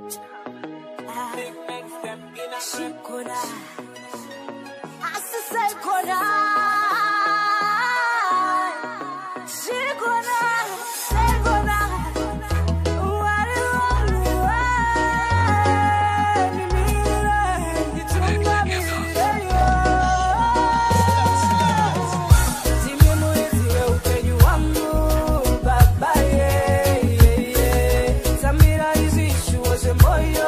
Shikona, asisayikona, shikona, sayikona, wari wari nimira, itunga misiyo. Timye muiziwe upenyu wangu, baba Samira izishu wose moyo.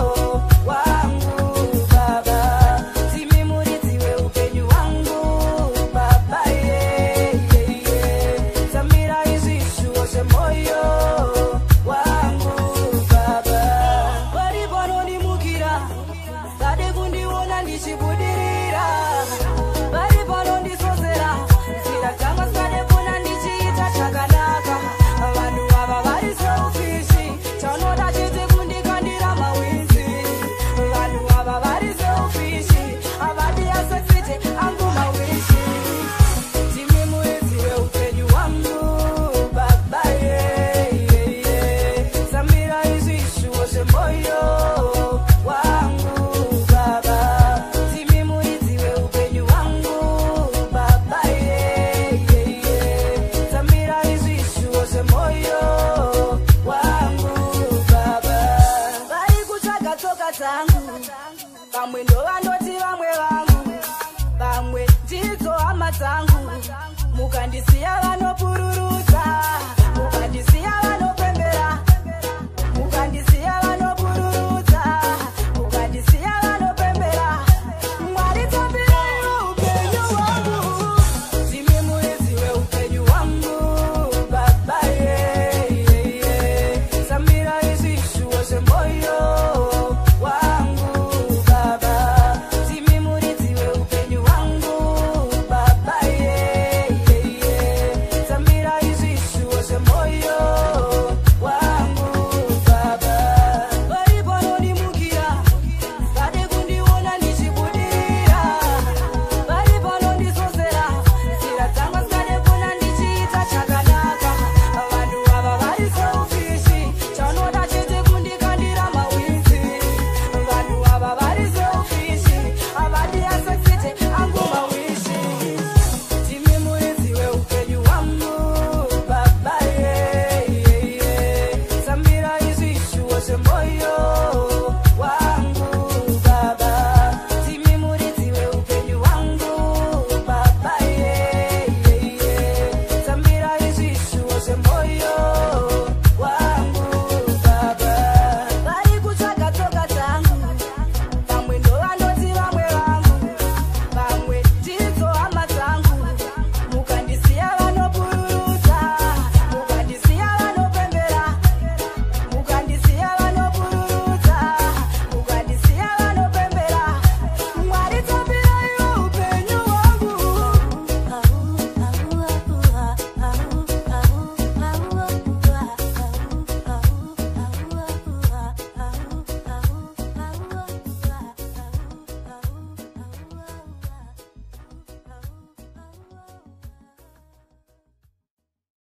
Bamwe ndo vandoti vamwe vangu, vamwe ndidzo hama dzangu, mukandisiya vanopururudza, mukandisiya vanopembera, mukandisiya vanopururudza, mukandisiya vanopembera. Mwari tambirei upenyu hwangu, ndimi muedzi weupenyu hwangu, baba Samira izishu wose moyo. Boyo